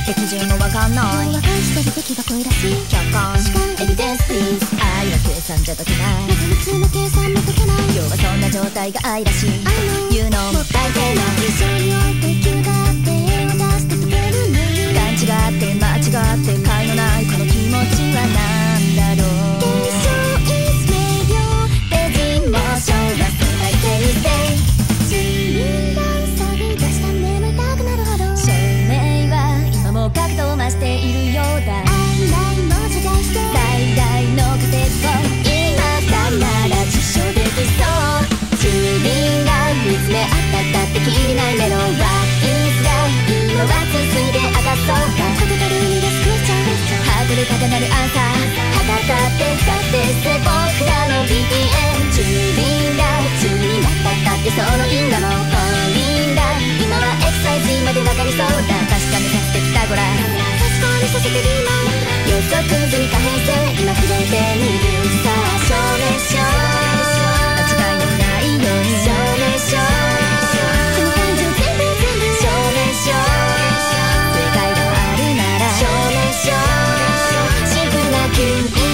基準もわかんない。 若いしてる敵が声出し客観エビデンスプリーズ。愛は計算じゃ解けない。 夏の計算も解けない。 今日はそんな状態が愛らしい。言うのも大抵ない。 一緒に追って急がって渡して溶けるのに勘違って間違って甲斐のないこの気持ちはなんだろう。 現象 is radio デジモーションが世界形で自分が錆び出した眠りたくなるほど証明は今も角度を増しているようだ。 愛来も謝罪して最大の仮説を今さなら実証できそう。チューリンが見つめ合ったってきりないメロンは言いづらい。今は通水で明かそうか。 ここから海で救えちゃうハードル高鳴るアンサー。測ったってだってせ僕らの BPM チューリンがチューになったってその因果も本人だ。今はエクサイズまでわかりそうだ。確かめさせてきたごらん。 確かにさせてリーマン予測ずに可変性今触れてみる。さあ証明しよう。間違いのないように証明しよう。 この感情全部証明しよう。正解があるなら証明しよう。シンプルなキュー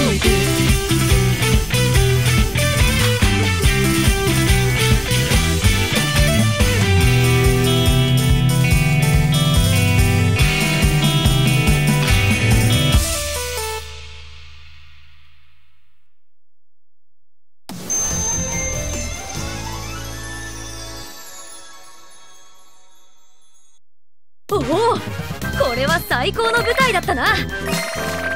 おお、これは最高の舞台だったな。